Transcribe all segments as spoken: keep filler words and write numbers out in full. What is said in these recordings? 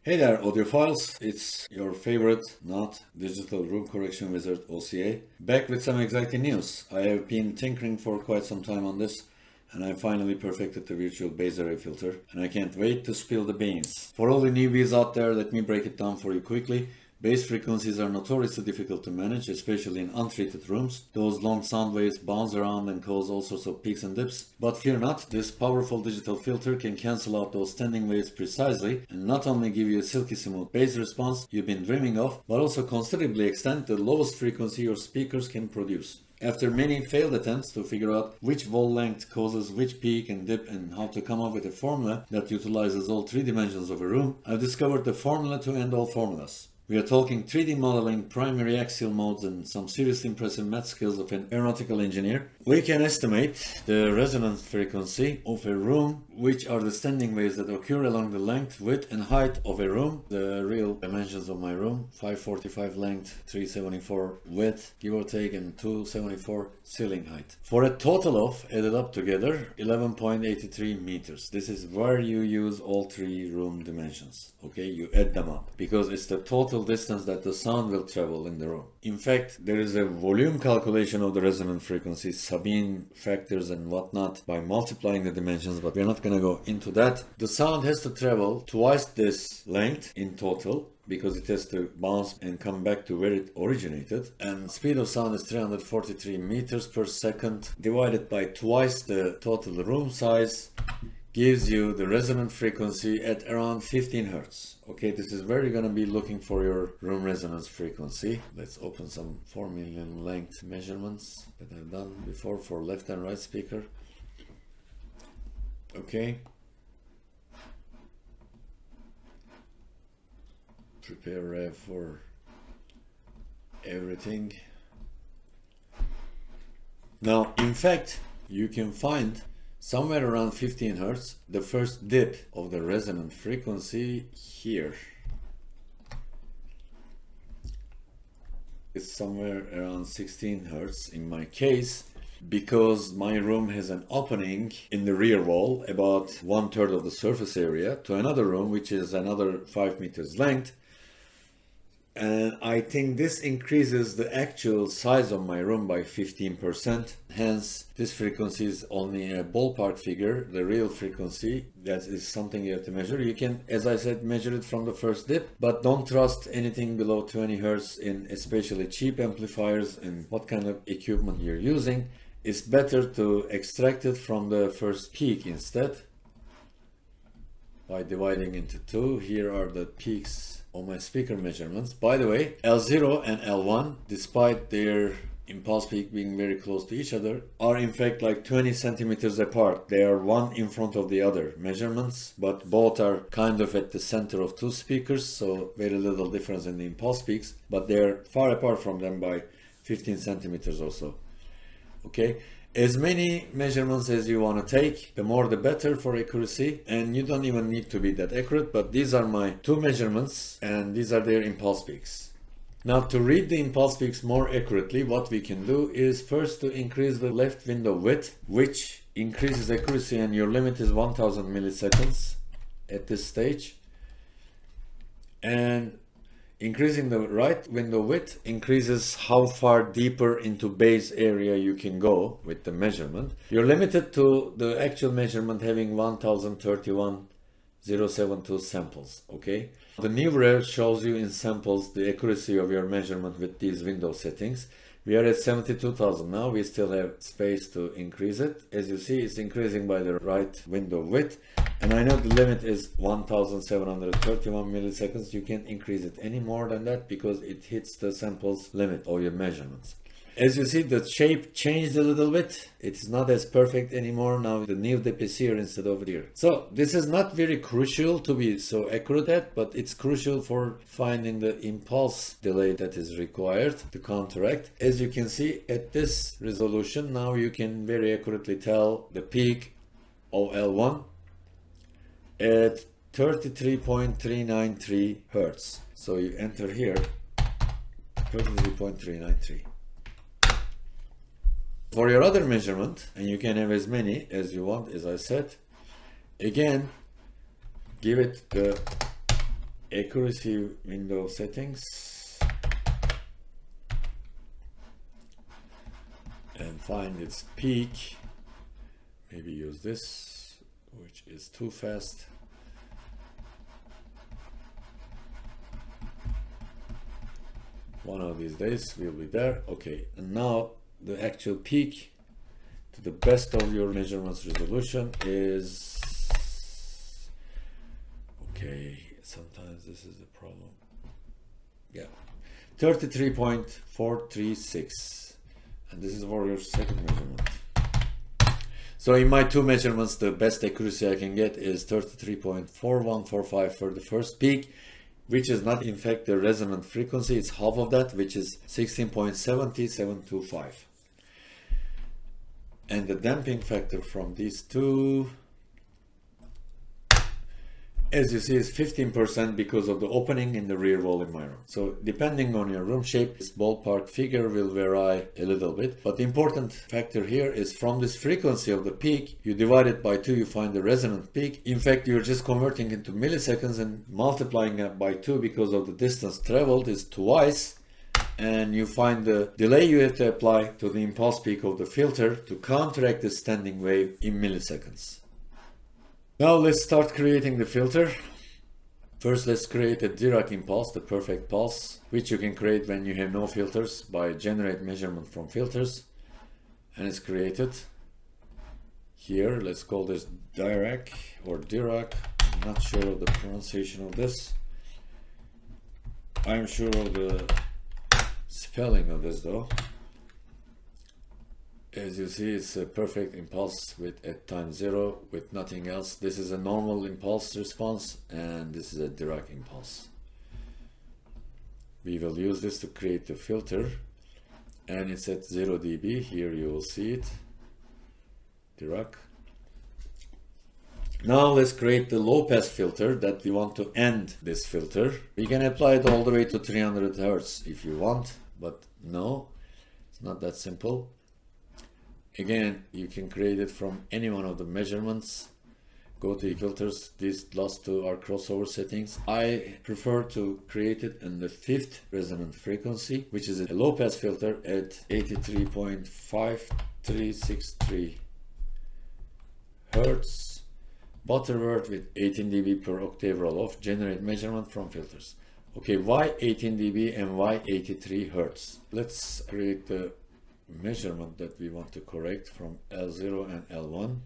Hey there, audiophiles. It's your favorite, not digital room correction wizard, O C A, back with some exciting news. I have been tinkering for quite some time on this, and I finally perfected the virtual phase array filter, and I can't wait to spill the beans. For all the newbies out there, let me break it down for you quickly. Bass frequencies are notoriously difficult to manage, especially in untreated rooms. Those long sound waves bounce around and cause all sorts of peaks and dips. But fear not, this powerful digital filter can cancel out those standing waves precisely and not only give you a silky smooth bass response you've been dreaming of, but also considerably extend the lowest frequency your speakers can produce. After many failed attempts to figure out which wall length causes which peak and dip and how to come up with a formula that utilizes all three dimensions of a room, I've discovered the formula to end all formulas. We are talking three D modeling, primary axial modes, and some seriously impressive math skills of an aeronautical engineer. We can estimate the resonance frequency of a room, which are the standing waves that occur along the length, width, and height of a room. The real dimensions of my room: five forty-five length, three seventy-four width, give or take, and two seventy-four ceiling height. For a total of, added up together, eleven point eight three meters. This is where you use all three room dimensions. Okay, you add them up because it's the total distance that the sound will travel in the room. In fact, there is a volume calculation of the resonant frequency, Sabine factors and whatnot, by multiplying the dimensions, but we're not going to go into that. The sound has to travel twice this length in total, because it has to bounce and come back to where it originated, and speed of sound is three hundred forty-three meters per second divided by twice the total room size gives you the resonant frequency at around fifteen hertz. Okay, this is where you're going to be looking for your room resonance frequency. Let's open some four million length measurements that I've done before for left and right speaker. Okay, prepare rev for everything. Now, in fact, you can find somewhere around fifteen hertz the first dip of the resonant frequency here. It's somewhere around sixteen hertz in my case, because my room has an opening in the rear wall about one third of the surface area to another room which is another five meters length. And I think this increases the actual size of my room by fifteen percent. Hence, this frequency is only a ballpark figure. The real frequency, that is something you have to measure. You can, as I said, measure it from the first dip, but don't trust anything below twenty hertz in especially cheap amplifiers and what kind of equipment you're using. It's better to extract it from the first peak instead by dividing into two. Here are the peaks on my speaker measurements. By the way, L zero and L one, despite their impulse peak being very close to each other, are in fact like twenty centimeters apart. They are one in front of the other measurements, but both are kind of at the center of two speakers, so very little difference in the impulse peaks, but they're far apart from them by fifteen centimeters or so. Okay, as many measurements as you want to take, the more the better for accuracy, and you don't even need to be that accurate, but these are my two measurements and these are their impulse peaks. Now, to read the impulse peaks more accurately, what we can do is first to increase the left window width, which increases accuracy, and your limit is one thousand milliseconds at this stage. And increasing the right window width increases how far deeper into bass area you can go with the measurement. You're limited to the actual measurement having one thousand thirty-one thousand seventy-two samples. Okay, the new rev shows you in samples the accuracy of your measurement with these window settings. We are at seventy-two thousand now. We still have space to increase it. As you see, it's increasing by the right window width, and I know the limit is one thousand seven hundred thirty-one milliseconds. You can't increase it any more than that because it hits the samples limit of your measurements. As you see, the shape changed a little bit. It's not as perfect anymore. Now the new dip is here instead of here. So this is not very crucial to be so accurate at, but it's crucial for finding the impulse delay that is required to counteract. As you can see at this resolution, now you can very accurately tell the peak of L one at thirty-three point three nine three hertz. So you enter here thirty-three point three nine three. For your other measurement, and you can have as many as you want, as I said, again, give it the accuracy window settings and find its peak. Maybe use this, which is too fast. One of these days we'll be there. Okay, and now the actual peak to the best of your measurements resolution is, okay, sometimes this is the problem. Yeah, thirty-three point four three six, and this is for your second measurement. So in my two measurements, the best accuracy I can get is thirty-three point four one four five for the first peak, which is not in fact the resonant frequency, it's half of that, which is sixteen point seven seven two five. And the damping factor from these two, as you see, is fifteen percent because of the opening in the rear wall in my room. So depending on your room shape, this ballpark figure will vary a little bit. But the important factor here is from this frequency of the peak, you divide it by two, you find the resonant peak. In fact, you're just converting into milliseconds and multiplying it by two because of the distance traveled is twice. And you find the delay you have to apply to the impulse peak of the filter to counteract the standing wave in milliseconds. Now let's start creating the filter. First, let's create a Dirac impulse, the perfect pulse, which you can create when you have no filters by generate measurement from filters. And it's created. Here, let's call this Dirac or Dirac. I'm not sure of the pronunciation of this. I'm sure of the spelling of this though. As you see, it's a perfect impulse with at time zero with nothing else. This is a normal impulse response and this is a Dirac impulse. We will use this to create the filter and it's at zero D B. Here you will see it, Dirac. Now let's create the low pass filter that we want to end this filter. We can apply it all the way to three hundred hertz if you want, but no, it's not that simple. Again, you can create it from any one of the measurements. Go to filters. These last two are crossover settings. I prefer to create it in the fifth resonant frequency, which is a low pass filter at eighty-three point five three six three hertz. Butterworth with eighteen D B per octave roll off. Generate measurement from filters. Okay, why eighteen D B and why eighty-three hertz? Let's create the measurement that we want to correct from L zero and L one.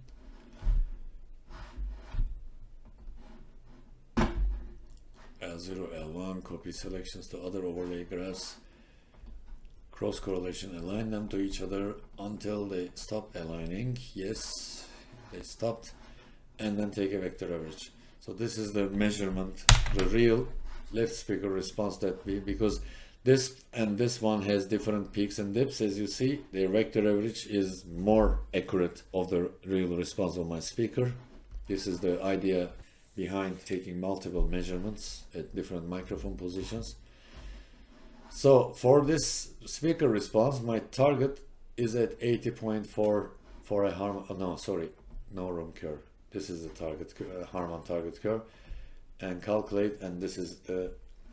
L zero, L one, copy selections to other overlay graphs, cross correlation, align them to each other until they stop aligning. Yes, they stopped, and then take a vector average. So this is the measurement, the real left speaker response that we, because this and this one has different peaks and dips, as you see, the vector average is more accurate of the real response of my speaker. This is the idea behind taking multiple measurements at different microphone positions. So for this speaker response, my target is at eighty point four for a Harman, oh no, sorry, no room curve. This is the target, uh, Harman target curve, and calculate, and this is the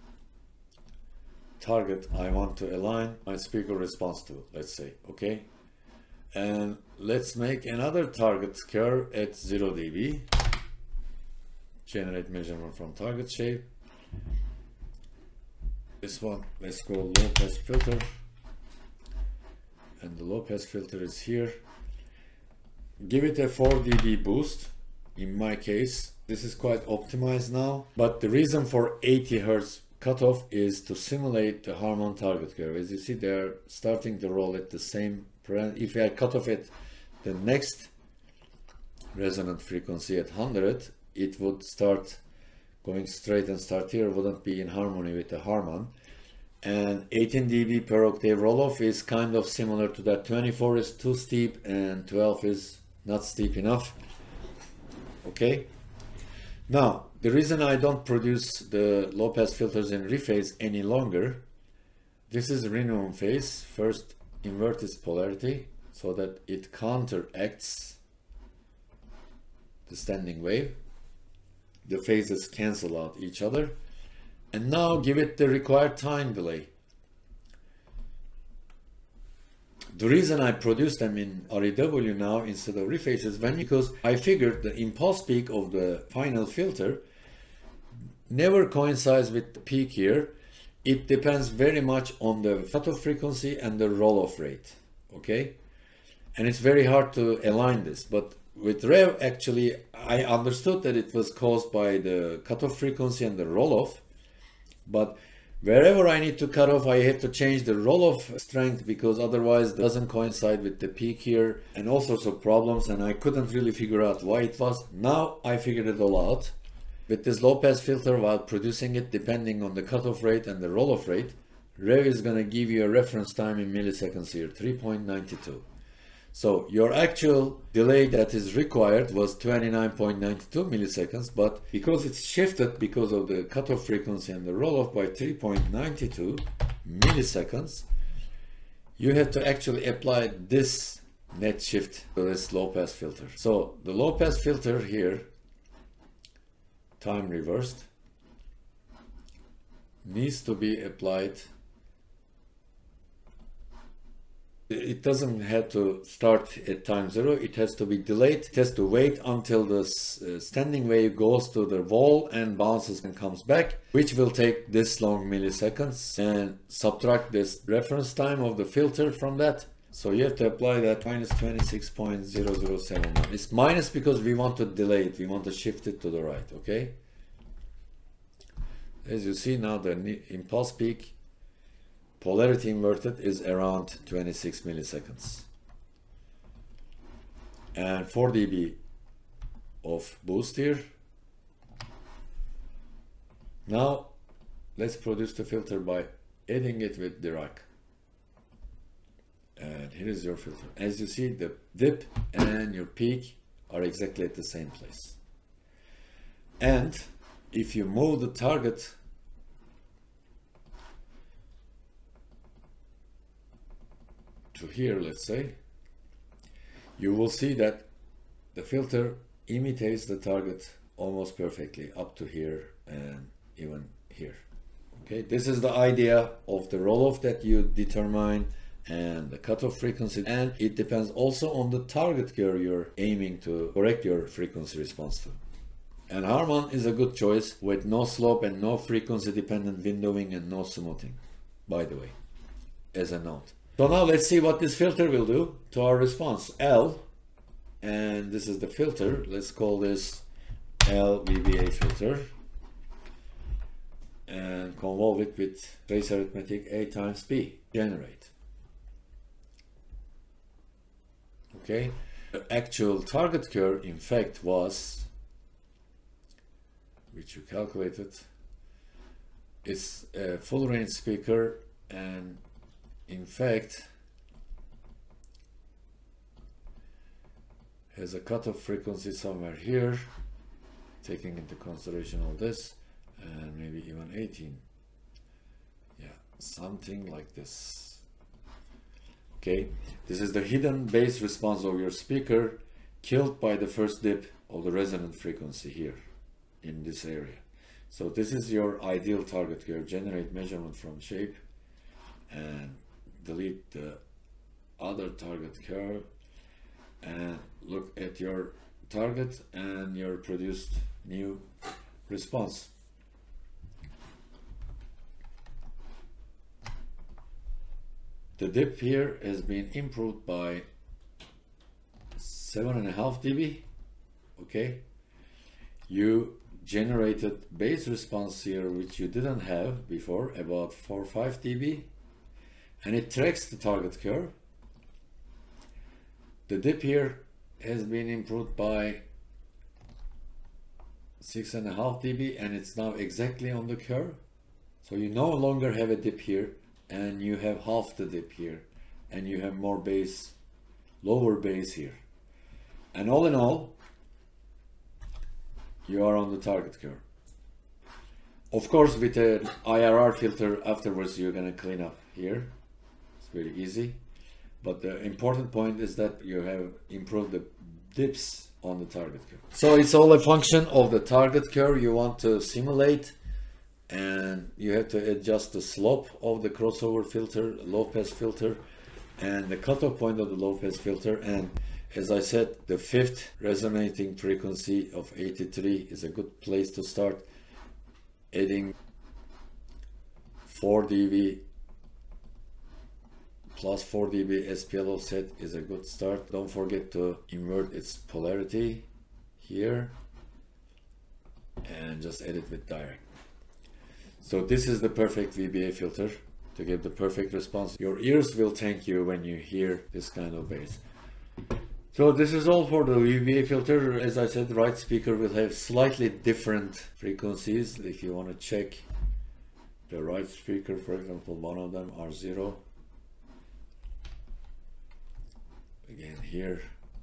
target I want to align my speaker response to, let's say, okay? And let's make another target curve at zero D B. Generate measurement from target shape. This one, let's go low pass filter. And the low pass filter is here. Give it a four D B boost. In my case, this is quite optimized now, but the reason for eighty hertz cutoff is to simulate the Harman target curve. As you see, they're starting to roll at the same. If I cut off at the next resonant frequency at one hundred, it would start going straight and start here, wouldn't be in harmony with the Harman. And eighteen D B per octave roll-off is kind of similar to that. twenty-four is too steep and twelve is not steep enough. Okay. Now, the reason I don't produce the low-pass filters in rephase any longer, this is minimum phase. First, invert its polarity so that it counteracts the standing wave. The phases cancel out each other. and now give it the required time delay. The reason I produce them in R E W now instead of rephase is when because I figured the impulse peak of the final filter never coincides with the peak here. It depends very much on the cutoff frequency and the roll-off rate, okay? And it's very hard to align this, but with Rev, actually, I understood that it was caused by the cutoff frequency and the roll-off, but wherever I need to cut off, I have to change the roll-off strength because otherwise it doesn't coincide with the peak here and all sorts of problems, and I couldn't really figure out why it was. Now I figured it all out. With this low-pass filter, while producing it depending on the cutoff rate and the roll-off rate, Rev is going to give you a reference time in milliseconds here, three point nine two. So your actual delay that is required was twenty-nine point nine two milliseconds, but because it's shifted because of the cutoff frequency and the roll-off by three point nine two milliseconds, you have to actually apply this net shift to this low-pass filter. So the low-pass filter here, time reversed, needs to be applied. It doesn't have to start at time zero, it has to be delayed. It has to wait until the uh, standing wave goes to the wall and bounces and comes back, which will take this long milliseconds, and subtract this reference time of the filter from that. So you have to apply that minus twenty-six point zero zero seven one. It's minus because we want to delay it, we want to shift it to the right, okay? As you see now, the impulse peak polarity inverted is around twenty-six milliseconds. And four D B of boost here. Now let's produce the filter by adding it with Dirac. And here is your filter. As you see, the dip and your peak are exactly at the same place. And if you move the target to here, let's say, you will see that the filter imitates the target almost perfectly up to here and even here. Okay, this is the idea of the roll-off that you determine and the cutoff frequency, and it depends also on the target curve you're aiming to correct your frequency response to. And Harman is a good choice with no slope and no frequency dependent windowing and no smoothing, by the way, as a note. So now let's see what this filter will do to our response. L, and this is the filter. Let's call this L V B A filter and convolve it with trace arithmetic A times B, generate. Okay, the actual target curve in fact was, which you calculated, it's a full range speaker, and in fact has a cutoff frequency somewhere here, taking into consideration all this, and maybe even eighteen. Yeah, something like this. Okay, this is the hidden bass response of your speaker, killed by the first dip of the resonant frequency here in this area. So this is your ideal target curve. Generate measurement from shape and delete the other target curve and look at your target and your produced new response. The dip here has been improved by seven and a half D B. Okay, you generated bass response here which you didn't have before, about four or five D B, and it tracks the target curve. The dip here has been improved by six and a half D B, and it's now exactly on the curve. So you no longer have a dip here, and you have half the dip here, and you have more bass, lower bass here. And all in all, you are on the target curve. Of course, with an I R R filter afterwards, you're gonna clean up here. It's very easy. But the important point is that you have improved the dips on the target curve. So it's all a function of the target curve you want to simulate and you have to adjust the slope of the crossover filter, low pass filter, and the cutoff point of the low pass filter. And as I said, the fifth resonating frequency of eighty-three is a good place to start. Adding four D B plus four D B S P L offset is a good start. Don't forget to invert its polarity here and just edit with direct. So this is the perfect V B A filter to give the perfect response. Your ears will thank you when you hear this kind of bass. So this is all for the V B A filter. As I said, right speaker will have slightly different frequencies. If you want to check the right speaker, for example, one of them R zero. Again here,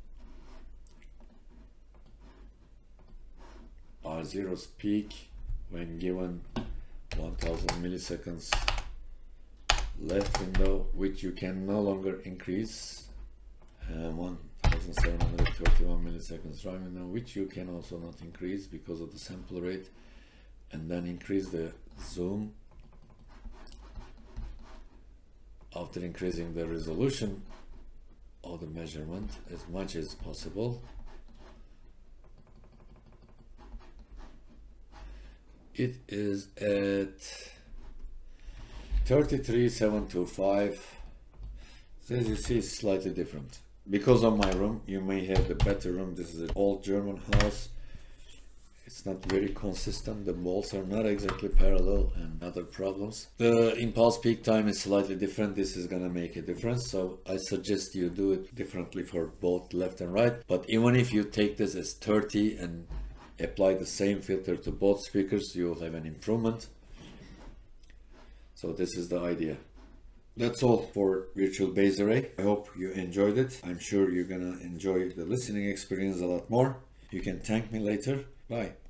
R zero's peak when given one thousand milliseconds left window, which you can no longer increase, and one thousand seven hundred thirty-one milliseconds right window, which you can also not increase because of the sample rate, and then increase the zoom after increasing the resolution of the measurement as much as possible. It is at thirty-three seven two five. So as you see, it's slightly different. Because of my room, you may have the better room. This is an old German house. It's not very consistent. The walls are not exactly parallel and other problems. The impulse peak time is slightly different. This is gonna make a difference. So I suggest you do it differently for both left and right. But even if you take this as thirty and apply the same filter to both speakers, you will have an improvement. So this is the idea. That's all for Virtual Bass Array. I hope you enjoyed it. I'm sure you're gonna enjoy the listening experience a lot more. You can thank me later. Bye.